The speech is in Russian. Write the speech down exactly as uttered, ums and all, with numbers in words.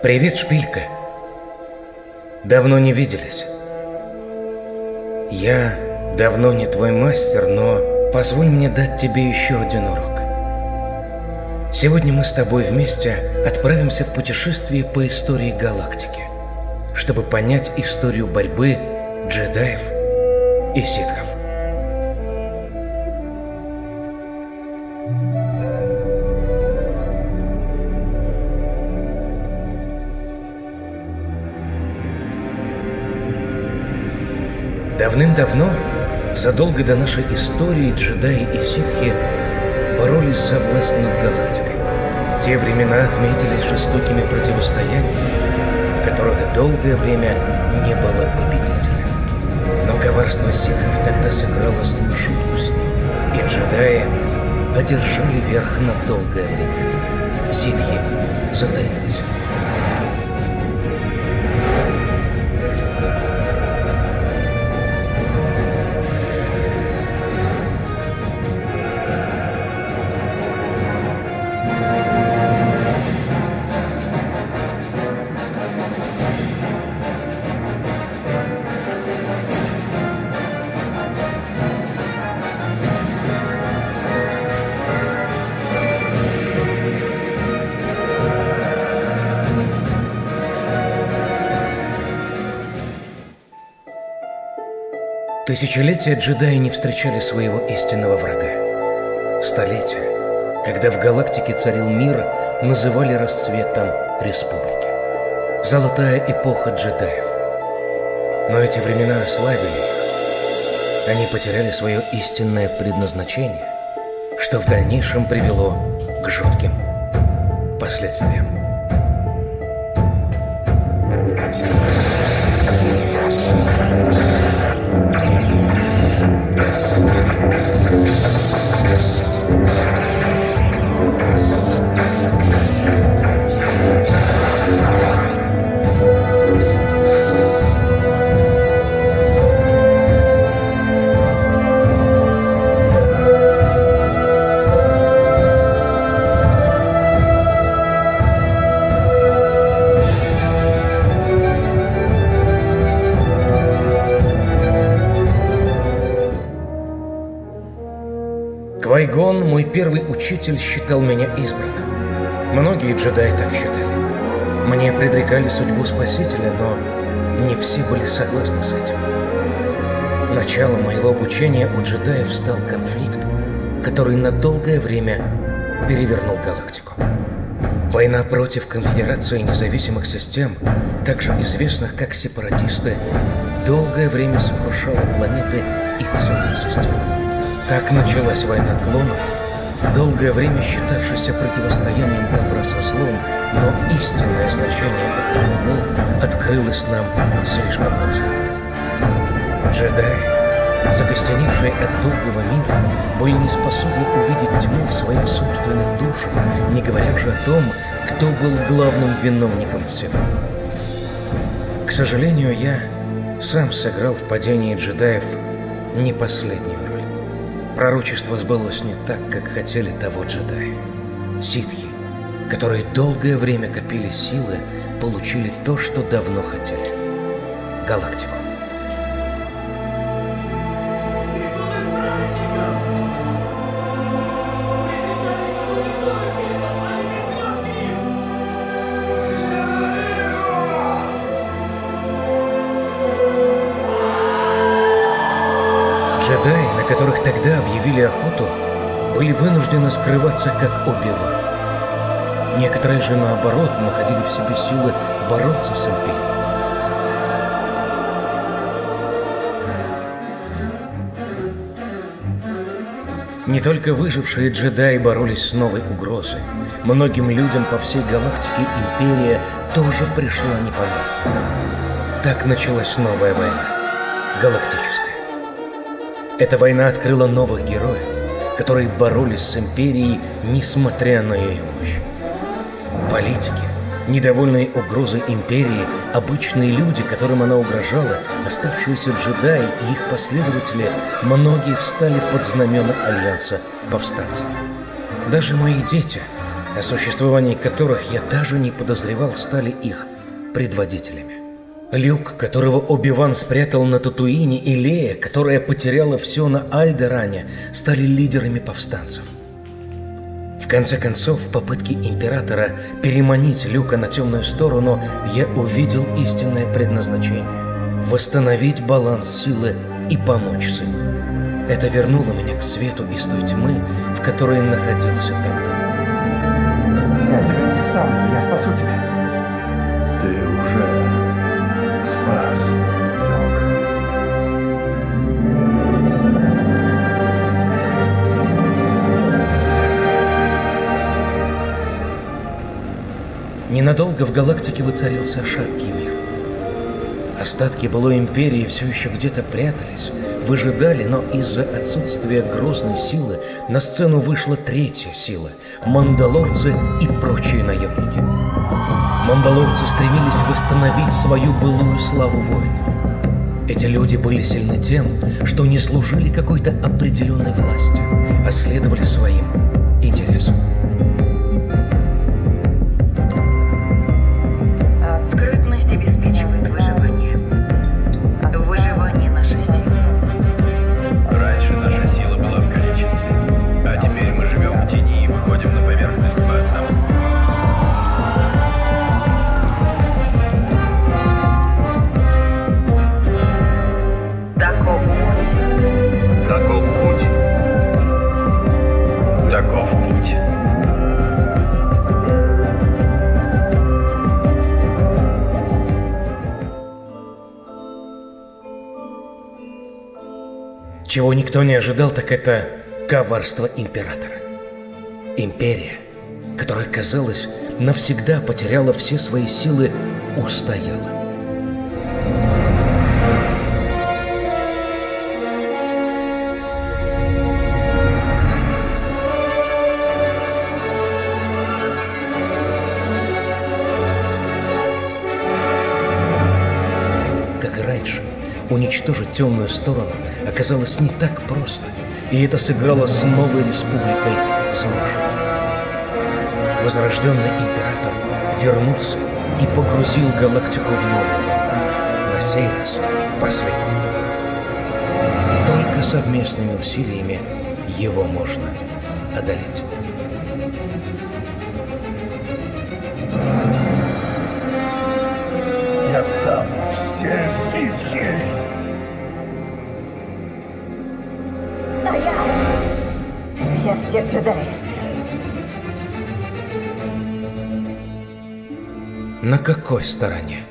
Привет, Шпилька. Давно не виделись. Я давно не твой мастер, но позволь мне дать тебе еще один урок. Сегодня мы с тобой вместе отправимся в путешествие по истории галактики, чтобы понять историю борьбы джедаев и ситхов. Давным-давно, задолго до нашей истории, джедаи и ситхи боролись за власть над галактикой. Те времена отметились жестокими противостояниями, в которых долгое время не было победителя. Но коварство ситхов тогда сыграло злую шутку с ним, и джедаи одержали верх на долгое время. Ситхи затаились. Тысячелетия джедаи не встречали своего истинного врага. Столетия, когда в галактике царил мир, называли расцветом республики. Золотая эпоха джедаев. Но эти времена ослабили их. Они потеряли свое истинное предназначение, что в дальнейшем привело к жутким последствиям. Квай-Гон, мой первый учитель, считал меня избранным. Многие джедаи так считали. Мне предрекали судьбу Спасителя, но не все были согласны с этим. Началом моего обучения у джедаев стал конфликт, который на долгое время перевернул галактику. Война против Конфедерации независимых систем, также известных как сепаратисты, долгое время сокрушала планеты и целые системы. Так началась война клонов, долгое время считавшаяся противостоянием добра со злом, но истинное значение этой войны открылось нам слишком поздно. Джедаи, закостеневшие от долгого мира, были не способны увидеть тьму в своих собственных душах, не говоря же о том, кто был главным виновником всего. К сожалению, я сам сыграл в падении джедаев не последнюю роль. Пророчество сбылось не так, как хотели того джедаи. Ситхи, которые долгое время копили силы, получили то, что давно хотели — галактику. Джедаи, на которых тогда объявили охоту, были вынуждены скрываться как Оби-Ван. Некоторые же, наоборот, находили в себе силы бороться с Империей. Не только выжившие джедаи боролись с новой угрозой. Многим людям по всей галактике Империя тоже пришла непонятно. Так началась новая война, галактическая. Эта война открыла новых героев, которые боролись с Империей, несмотря на ее мощь. Политики, недовольные угрозой Империи, обычные люди, которым она угрожала, оставшиеся джедаи и их последователи, многие встали под знамена Альянса повстанцев. Даже мои дети, о существовании которых я даже не подозревал, стали их предводителями. Люк, которого Оби-Ван спрятал на Татуине, и Лея, которая потеряла все на Альдеране, стали лидерами повстанцев. В конце концов, в попытке Императора переманить Люка на темную сторону, я увидел истинное предназначение – восстановить баланс силы и помочь сыну. Это вернуло меня к свету из той тьмы, в которой находился так долго. Я тебя не оставлю, я спасу тебя. Ты уже спас, Люк. Ненадолго в галактике воцарился шаткий мир. Остатки былой империи все еще где-то прятались, выжидали, но из-за отсутствия грозной силы на сцену вышла третья сила – мандалорцы и прочие наемники. Мандалорцы стремились восстановить свою былую славу воинов. Эти люди были сильны тем, что не служили какой-то определенной власти, а следовали своим интересам. Скрытность обеспечивает выживание. В выживании наша сила. Раньше наша сила была в количестве, а теперь мы живем в тени и выходим на поверхность по одному. Таков путь. Таков путь. Таков путь. Чего никто не ожидал, так это коварство Императора. Империя, которая, казалось, навсегда потеряла все свои силы, устояла. Как и раньше, уничтожить темную сторону оказалось не так просто, и это сыграло с новой республикой злую шутку. Возрожденный император вернулся и погрузил галактику в новую войну, на сей раз последний. Только совместными усилиями его можно одолеть. Я сам все сильный. А я... Я все джедаи. На какой стороне?